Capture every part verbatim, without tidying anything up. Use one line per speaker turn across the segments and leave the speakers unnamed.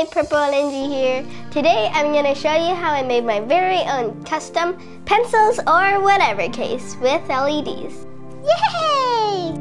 Hi, Purple Oranji here. Today I'm going to show you how I made my very own custom pencils or whatever case with L E Ds. Yay!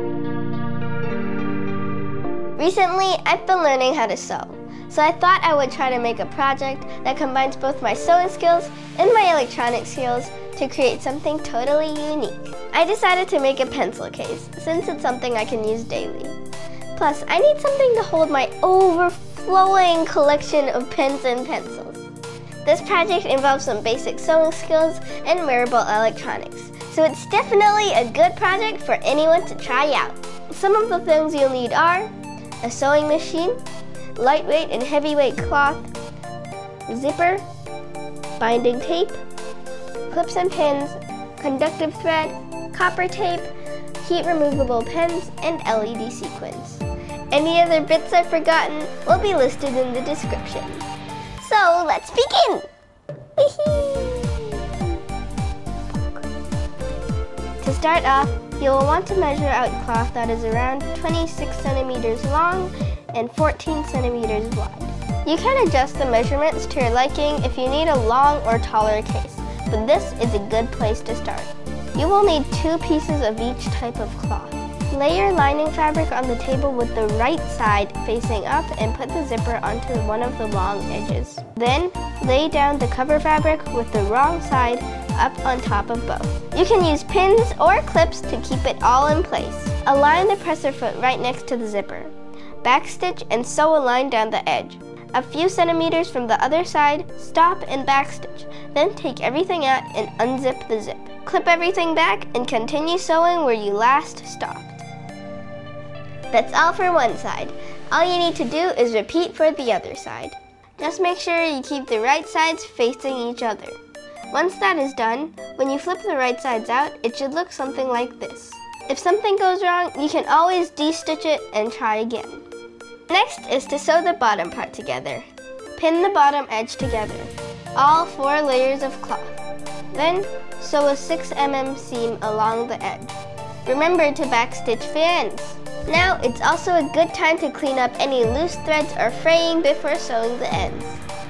Recently, I've been learning how to sew, so I thought I would try to make a project that combines both my sewing skills and my electronic skills to create something totally unique. I decided to make a pencil case since it's something I can use daily. Plus, I need something to hold my overflowing collection of pens and pencils. This project involves some basic sewing skills and wearable electronics, so it's definitely a good project for anyone to try out. Some of the things you'll need are a sewing machine, lightweight and heavyweight cloth, zipper, binding tape, clips and pins, conductive thread, copper tape, heat removable pens, and L E D sequins. Any other bits I've forgotten will be listed in the description. So let's begin! To start off, you will want to measure out cloth that is around twenty-six centimeters long and fourteen centimeters wide. You can adjust the measurements to your liking if you need a long or taller case, but this is a good place to start. You will need two pieces of each type of cloth. Lay your lining fabric on the table with the right side facing up and put the zipper onto one of the long edges. Then, lay down the cover fabric with the wrong side up on top of both. You can use pins or clips to keep it all in place. Align the presser foot right next to the zipper. Backstitch and sew a line down the edge. A few centimeters from the other side, stop and backstitch. Then take everything out and unzip the zip. Clip everything back and continue sewing where you last stopped. That's all for one side. All you need to do is repeat for the other side. Just make sure you keep the right sides facing each other. Once that is done, when you flip the right sides out, it should look something like this. If something goes wrong, you can always de-stitch it and try again. Next is to sew the bottom part together. Pin the bottom edge together, all four layers of cloth. Then, sew a six millimeter seam along the edge. Remember to backstitch the ends. Now, it's also a good time to clean up any loose threads or fraying before sewing the ends.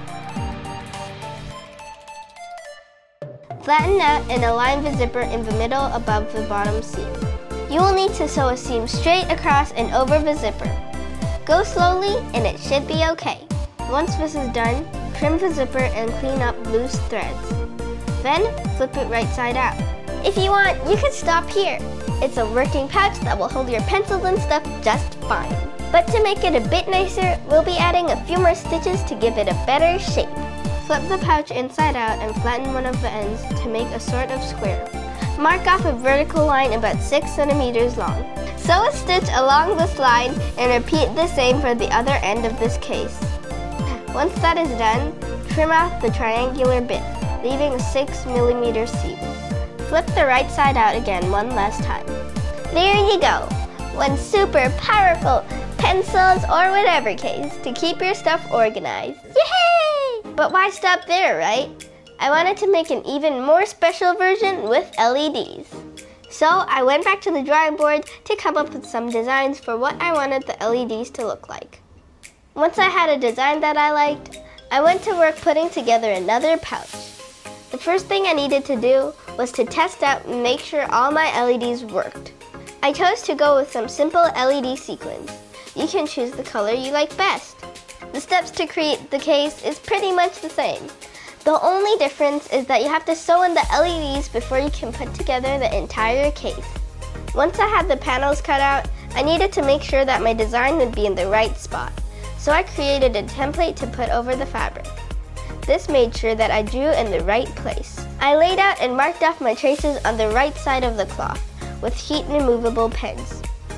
Flatten out and align the zipper in the middle above the bottom seam. You will need to sew a seam straight across and over the zipper. Go slowly and it should be okay. Once this is done, trim the zipper and clean up loose threads. Then, flip it right side out. If you want, you can stop here. It's a working pouch that will hold your pencils and stuff just fine. But to make it a bit nicer, we'll be adding a few more stitches to give it a better shape. Flip the pouch inside out and flatten one of the ends to make a sort of square. Mark off a vertical line about six centimeters long. Sew a stitch along this line and repeat the same for the other end of this case. Once that is done, trim off the triangular bit, leaving a six millimeter seam. Flip the right side out again one last time. There you go! One super powerful pencils or whatever case to keep your stuff organized. Yay! But why stop there, right? I wanted to make an even more special version with L E Ds. So I went back to the drawing board to come up with some designs for what I wanted the L E Ds to look like. Once I had a design that I liked, I went to work putting together another pouch. The first thing I needed to do was to test out and make sure all my L E Ds worked. I chose to go with some simple L E D sequins. You can choose the color you like best. The steps to create the case is pretty much the same. The only difference is that you have to sew in the L E Ds before you can put together the entire case. Once I had the panels cut out, I needed to make sure that my design would be in the right spot. So I created a template to put over the fabric. This made sure that I drew in the right place. I laid out and marked off my traces on the right side of the cloth with heat removable pens.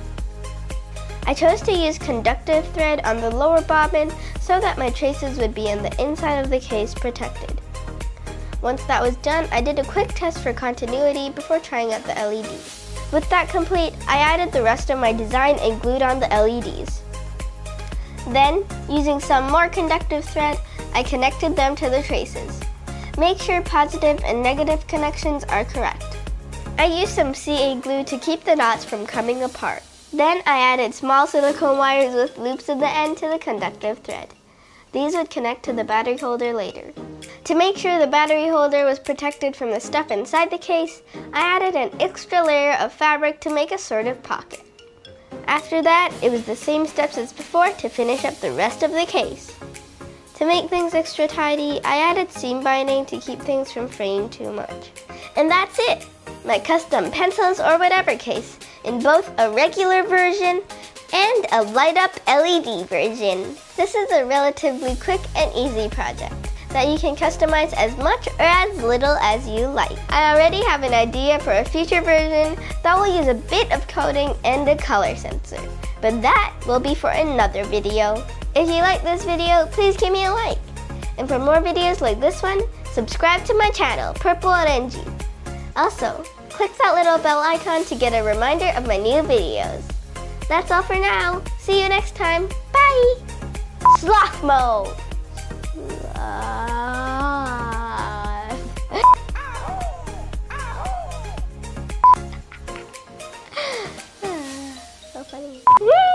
I chose to use conductive thread on the lower bobbin so that my traces would be in the inside of the case protected. Once that was done, I did a quick test for continuity before trying out the L E Ds. With that complete, I added the rest of my design and glued on the L E Ds. Then, using some more conductive thread, I connected them to the traces. Make sure positive and negative connections are correct. I used some C A glue to keep the knots from coming apart. Then I added small silicone wires with loops at the end to the conductive thread. These would connect to the battery holder later. To make sure the battery holder was protected from the stuff inside the case, I added an extra layer of fabric to make a sort of pocket. After that, it was the same steps as before to finish up the rest of the case. To make things extra tidy, I added seam binding to keep things from fraying too much. And that's it! My custom pencils or whatever case, in both a regular version and a light up L E D version. This is a relatively quick and easy project that you can customize as much or as little as you like. I already have an idea for a future version that will use a bit of coding and a color sensor, but that will be for another video. If you like this video, please give me a like. And for more videos like this one, subscribe to my channel, Purple Oranji. Also, click that little bell icon to get a reminder of my new videos. That's all for now. See you next time. Bye! Sloth mode! So funny.